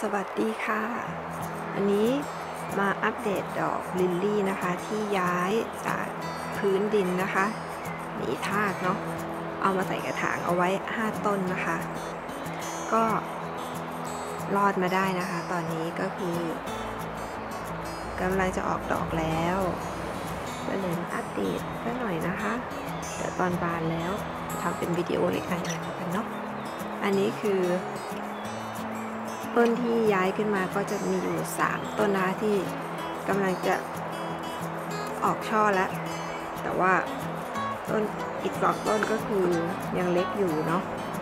สวัสดีค่ะอันนี้มาอัปเดตดอกลิลลี่นะคะที่ย้ายจากพื้นดินนะคะหนีทากเนาะเอามาใส่กระถางเอาไว้5ต้นนะคะก็รอดมาได้นะคะตอนนี้ก็คือกำลังจะออกดอกแล้วก็เลยมาอัปเดตสักหน่อยนะคะเดี๋ยวตอนบานแล้วทำเป็นวิดีโออีกอันหนึ่งกันเนาะอันนี้คือต้นที่ย้ายขึ้นมาก็จะมีอยู่3ต้นนะคะที่กำลังจะออกช่อแล้วแต่ว่าต้นอีก2ต้นก็คือยังเล็กอยู่เนาะ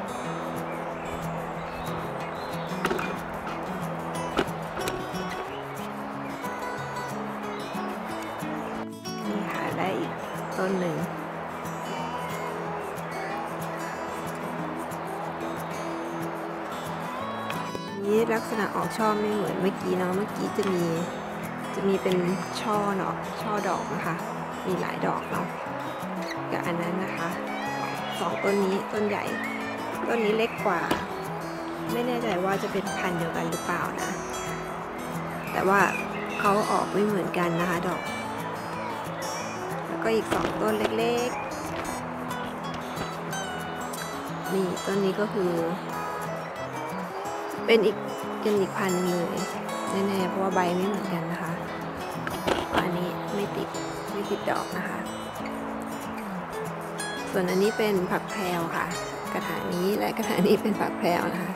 นี่ค่ะได้อีกต้นหนึ่งนี้ลักษณะออกช่อไม่เหมือนเมื่อกี้เนาะเมื่อกี้จะมีเป็นช่อเนาะช่อดอกนะคะมีหลายดอกเนาะกับอันนั้นนะคะ2ต้นนี้ต้นใหญ่ต้นนี้เล็กกว่าไม่แน่ใจว่าจะเป็นพันธุ์เดียวกันหรือเปล่านะแต่ว่าเขาออกไม่เหมือนกันนะคะดอกแล้วก็อีก2ต้นเล็กๆนี่ต้นนี้ก็คือเป็นอีกพันธุ์เลยแน่ๆเพราะว่าใบไม่เหมือนกันนะคะอันนี้ไม่ติดดอกนะคะส่วนอันนี้เป็นผักแพรวค่ะกระถางนี้และกระถางนี้เป็นผักแพรวนะคะ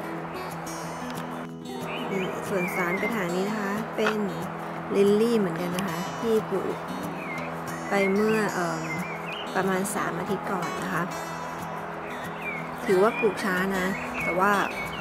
ส่วน3กระถางนี้นะคะเป็นลิลลี่เหมือนกันนะคะที่ปลูกไปเมื่อประมาณ3 อาทิตย์ก่อนนะคะถือว่าปลูกช้านะแต่ว่า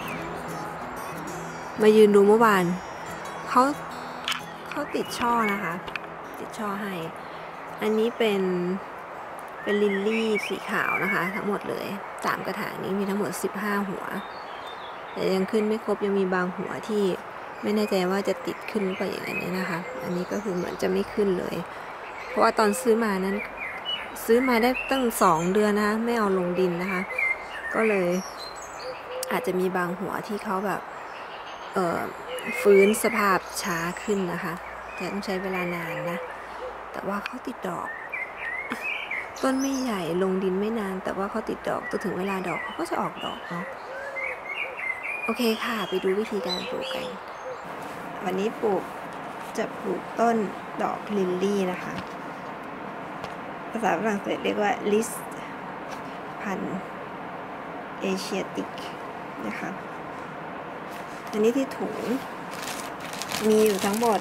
มายืนดูเมื่อวานเขาติดช่อนะคะติดช่อให้อันนี้เป็นลิลลี่สีขาวนะคะทั้งหมดเลย3กระถางนี้มีทั้งหมด15หัวแต่ยังขึ้นไม่ครบยังมีบางหัวที่ไม่แน่ใจว่าจะติดขึ้นหรือเปล่าอย่างนี้นะคะอันนี้ก็คือเหมือนจะไม่ขึ้นเลยเพราะว่าตอนซื้อมานั้นซื้อมาได้ตั้ง2 เดือนนะคะไม่เอาลงดินนะคะก็เลยอาจจะมีบางหัวที่เขาแบบฟื้นสภาพช้าขึ้นนะคะแต่ต้องใช้เวลานานนะแต่ว่าเขาติดดอกต้นไม่ใหญ่ลงดินไม่นานแต่ว่าเขาติดดอกถึงเวลาดอกเขาก็จะออกดอกเนาะโอเคค่ะไปดูวิธีการปลูกกันวันนี้จะปลูกต้นดอกลิลลี่นะคะภาษาฝรั่งเศสเรียกว่าลิสพันธุ์เอเชียติกนะคะอันนี้ที่ถุงมีอยู่ทั้งหมด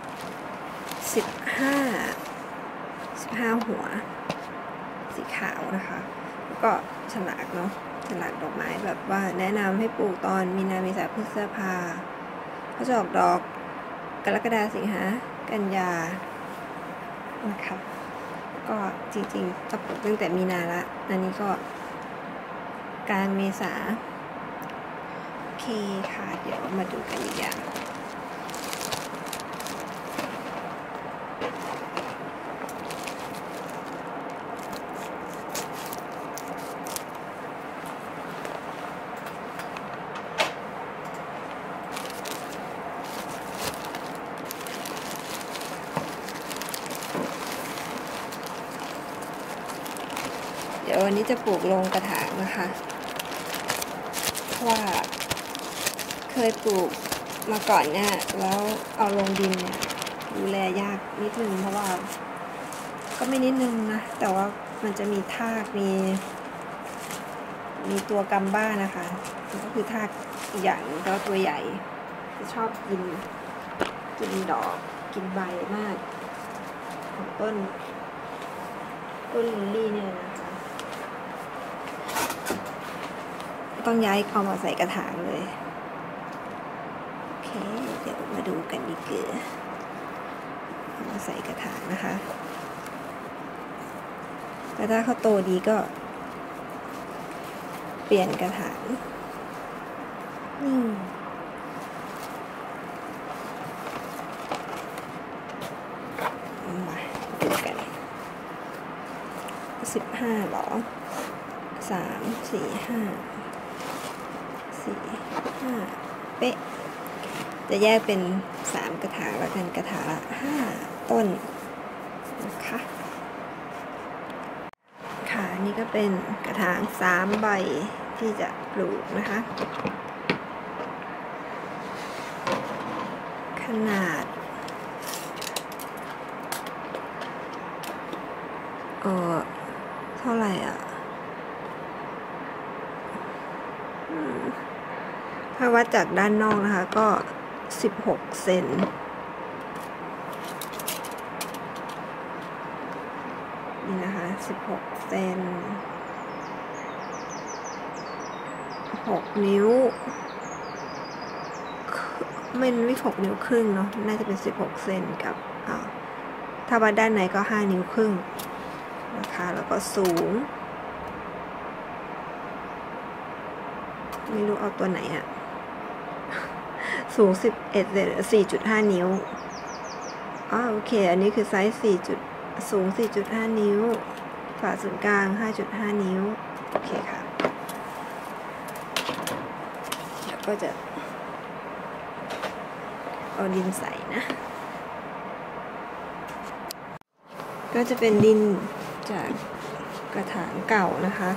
15หัวสีขาวนะคะแล้วก็ฉลากเนาะฉลากดอกไม้แบบว่าแนะนำให้ปลูกตอนมีนาเมษาพฤษภาเขาจะออกดอกกรกฎาสิงหากันยานะคะก็จริงๆจะปลูกตั้งแต่มีนาละอันนี้ก็กลางเมษาโอเคค่ะเดี๋ยวมาดูกันอีกอย่างเดี๋ยววันนี้จะปลูกลงกระถางนะคะเพราะว่าเคยปลูกมาก่อนเนี่ยแล้วเอาลงดินเนี่ยดูแลยากนิดนึงเพราะว่าก็ไม่นิดนึงนะแต่ว่ามันจะมีทากมีตัวกัมบ้านะคะก็คือทากอีกอย่างแล้วตัวใหญ่จะชอบกินดอกกินใบมากของต้นลิลลี่เนี่ยนะคะต้องย้ายเอามาใส่กระถางเลยโอเคเดี๋ยวมาดูกันดีกว่าเอามาใส่กระถางนะคะแต่ถ้าเขาโตดีก็เปลี่ยนกระถางมาดูกัน15หรอ3 4 5 4 5เป๊ะจะแยกเป็น3กระถางแล้วกันกระถางละ5ต้นนะคะค่ะนี่ก็เป็นกระถาง3ใบที่จะปลูกนะคะขนาดเท่าไหร่อ่ะถ้าวัดจากด้านนอกนะคะก็16 เซนนี่นะคะ16 เซน6 นิ้วไม่6 นิ้วครึ่งเนาะน่าจะเป็น16 เซนกับถ้าวัดด้านในก็5 นิ้วครึ่งนะคะแล้วก็สูงไม่รู้เอาตัวไหนอะสูง11 เซน4.5 นิ้วโอเคอันนี้คือไซส์สูง 4.5 นิ้วฝ่าศูนย์กลาง 5.5 นิ้วโอเคค่ะแล้วก็จะเอาดินใส่นะก็จะเป็นดินจากกระถางเก่านะคะ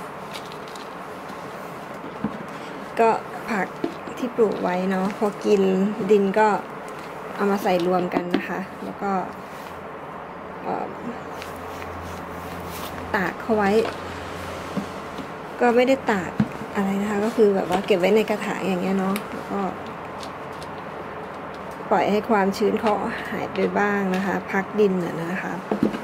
ก็ผักที่ปลูกไว้เนาะพอกินดินก็เอามาใส่รวมกันนะคะแล้วก็ตากเขาไว้ก็ไม่ได้ตากอะไรนะคะก็คือแบบว่าเก็บไว้ในกระถางอย่างเงี้ยเนาะแล้วก็ปล่อยให้ความชื้นเขาหายไปบ้างนะคะพักดินนะคะ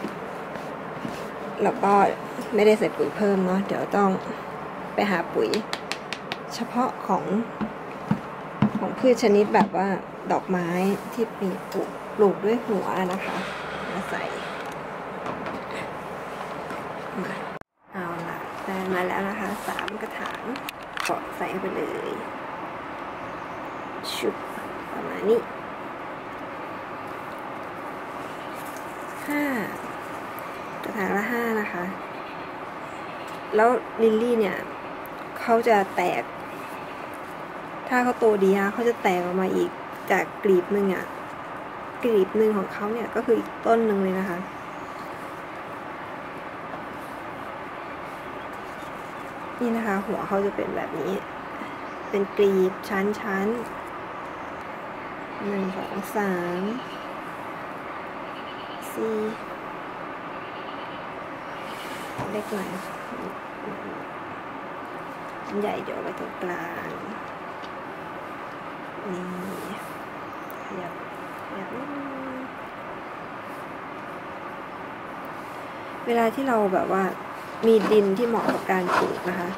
แล้วก็ไม่ได้ใส่ปุ๋ยเพิ่มเนาะเดี๋ยวต้องไปหาปุ๋ยเฉพาะของพืชชนิดแบบว่าดอกไม้ที่มีปลูกด้วยหัวนะคะมาใส่มาเอาละได้มาแล้วนะคะ3 กระถางก็ใส่ไปเลยชุบประมาณนี้5 กระถางละ5นะคะแล้วลิลลี่เนี่ยเขาจะแตกถ้าเขาโตดีเขาจะแตกออกมาอีกจากกลีบหนึ่งกลีบหนึ่งของเขาเนี่ยก็คืออีกต้นหนึ่งเลยนะคะนี่นะคะหัวเขาจะเป็นแบบนี้เป็นกลีบชั้น1 2 3 4เล็กหน่อยใหญ่เดี๋ยวไปตรงกลางนี่ขยับเวลาที่เราแบบว่ามีดินที่เหมาะกับการปลูกนะคะ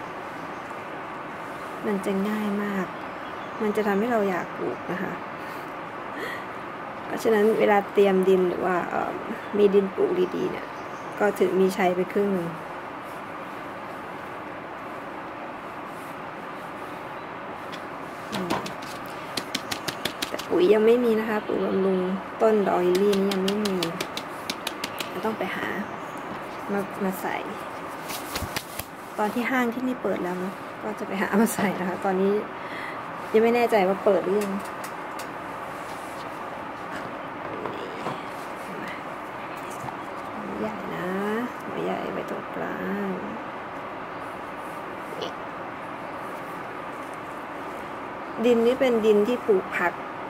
มันจะง่ายมากมันจะทำให้เราอยากปลูกนะคะเพราะฉะนั้นเวลาเตรียมดินหรือว่ามีดินปลูกดีๆเนี่ยก็ถือมีชัยไปครึ่งนึงแต่ปุ๋ยยังไม่มีนะคะปุ๋ยบำรุงต้นดอกลิลลี่นี้ยังไม่มีเราต้องไปหามาใส่ตอนที่ห้างที่นี่เปิดแล้วนะก็จะไปหามาใส่นะคะตอนนี้ยังไม่แน่ใจว่าเปิดหรือยังใหญ่นะหัวใหญ่ไปตรงกลางดินนี้เป็นดินที่ปลูกผัก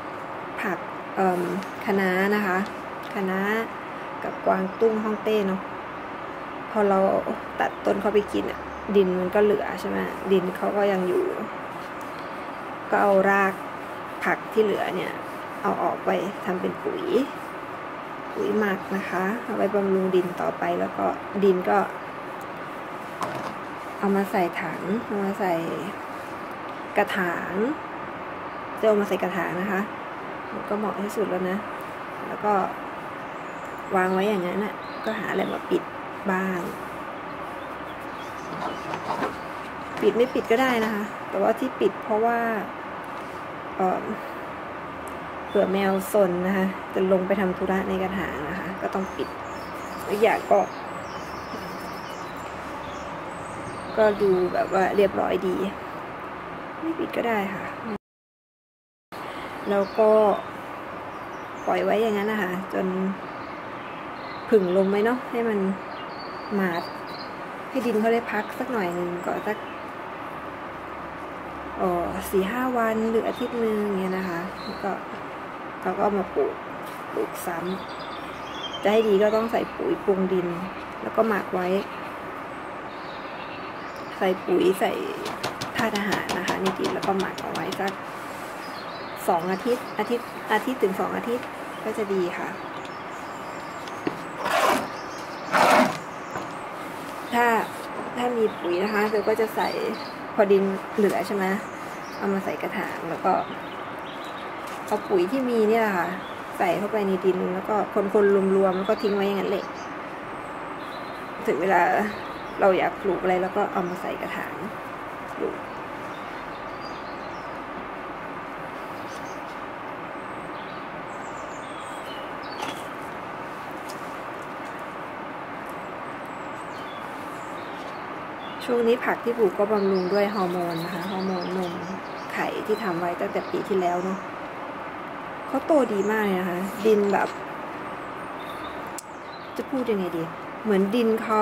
คะน้านะคะคะน้ากับกวางตุ้งฮ่องเต้เนาะพอเราตัดต้นเขาไปกินดินมันก็เหลือใช่ไหมดินเขาก็ยังอยู่ก็เอารากผักที่เหลือเนี่ยเอาออกไปทำเป็นปุ๋ยหมักนะคะเอาไว้บำรุงดินต่อไปแล้วก็ดินก็เอามาใส่ถังเอามาใส่กระถางจะเอามาใส่กระถางนะคะก็เหมาะที่สุดแล้วนะแล้วก็วางไว้อย่างนั้นน่ะก็หาอะไรมาปิดบ้างปิดไม่ปิดก็ได้นะคะแต่ว่าที่ปิดเพราะว่าเผื่อแมวซนนะคะจะลงไปทำธุระในกระถางนะคะก็ต้องปิดอีกอย่างก็ดูแบบว่าเรียบร้อยดีไม่ปิดก็ได้ค่ะแล้วก็ปล่อยไว้อย่างนั้นนะคะจนผึ่งลมไว้เนาะให้มันมาดให้ดินเขาได้พักสักหน่อยหนึ่งก่อนสัก4-5 วันหรืออาทิตย์นึงเงี้ยนะคะแล้วก็เราก็มาปลูกซ้ำจะให้ดีก็ต้องใส่ปุ๋ยปรุงดินแล้วก็หมักไว้ใส่ปุ๋ยใส่ธาตุอาหารนะคะในดินแล้วก็หมักเอาไว้สัก2 อาทิตย์ถึง2 อาทิตย์ก็จะดีค่ะถ้ามีปุ๋ยนะคะเธอก็จะใส่พอดินเหลือใช่ไหมเอามาใส่กระถางแล้วก็เอาปุ๋ยที่มีเนี่ยค่ะใส่เข้าไปในดินแล้วก็คนรวมๆแล้วก็ทิ้งไว้อย่างนั้นแหละถึงเวลาเราอยากปลูกอะไรแล้วก็เอามาใส่กระถางปลูกช่วงนี้ผักที่ปลูกก็บำรุงด้วยฮอร์โมนนะคะฮอร์โมนนมไข่ที่ทำไว้ตั้งแต่ปีที่แล้วเนาะเขาโตดีมากเลยนะคะดินแบบจะพูดยังไงดีเหมือนดินเขา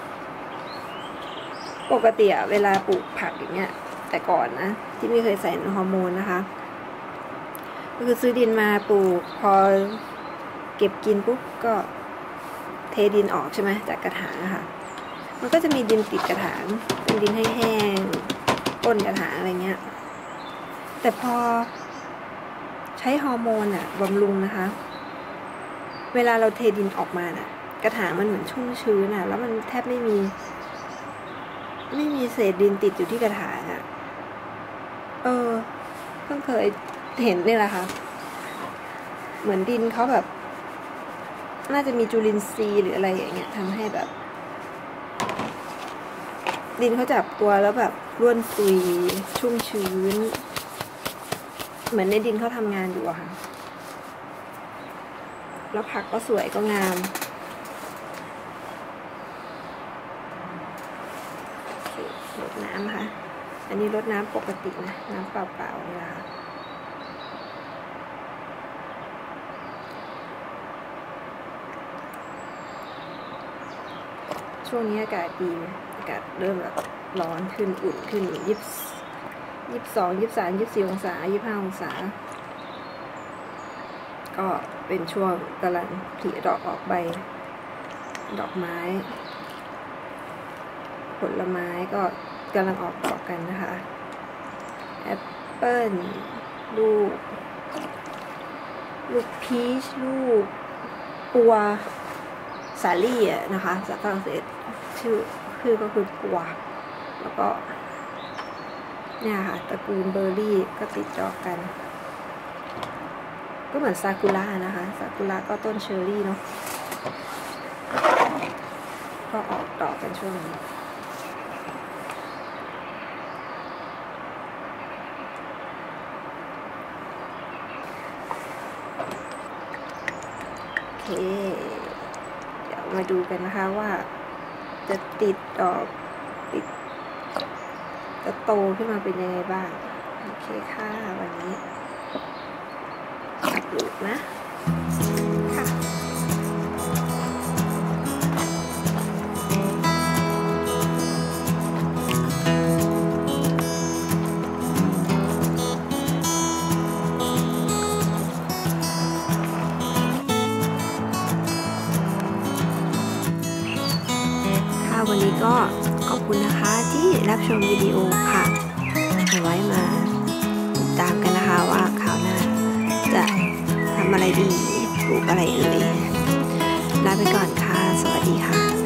ปกติเวลาปลูกผักอย่างเงี้ยแต่ก่อนนะที่ไม่เคยใส่ฮอร์โมนนะคะก็คือซื้อดินมาปลูกพอเก็บกินปุ๊บก็เทดินออกใช่ไหมจากกระถางนะคะมันก็จะมีดินติดกระถางเป็นดินแห้งๆก้นกระถางอะไรเงี้ยแต่พอใช้ฮอร์โมนบำรุงนะคะเวลาเราเทดินออกมาน่ะกระถางมันเหมือนชุ่มชื้นแล้วมันแทบไม่มีเศษดินติดอยู่ที่กระถางเพิ่งเคยเห็นนี่แหละค่ะเหมือนดินเขาแบบน่าจะมีจุลินทรีย์หรืออะไรอย่างเงี้ยทำให้แบบดินเขาจับตัวแล้วแบบร่วนซุยชุ่มชื้นเหมือนในดินเขาทำงานอยู่อะค่ะแล้วผักก็สวยก็งามรดน้ำค่ะอันนี้รดน้ำปกตินะน้ำเปล่าๆนี่แหละค่ะช่วงนี้อากาศดีอากาศเริ่มแบบร้อนขึ้นอุ่นขึ้น22 23 24 องศา 25 องศาก็เป็นช่วงกำลังผลิดอกออกใบดอกไม้ผลไม้ก็กำลังออกดอกกันนะคะแอปเปิ้ลลูกพีชลูกปัวสาลี่นะคะภาษาฝรั่งเศสชื่อก็คือปัวแล้วก็เนี่ยค่ะตระกูลเบอร์รี่ก็ติดดอกกันก็เหมือนซากุระนะคะซากุระก็ต้นเชอร์รี่เนาะก็ออกดอกกันช่วงนี้โอเคเดี๋ยวมาดูกันนะคะว่าจะติดดอกจะโตขึ้นมาเป็นยังไงบ้างโอเคค่ะวันนี้ปลูกนะค่ะวันนี้ก็ขอบคุณนะคะที่รับชมวิดีโอค่ะเอาไว้มาติดตามกันนะคะว่าคราวหน้าจะทำอะไรดีปลูกอะไรเอ่ยลาไปก่อนค่ะสวัสดีค่ะ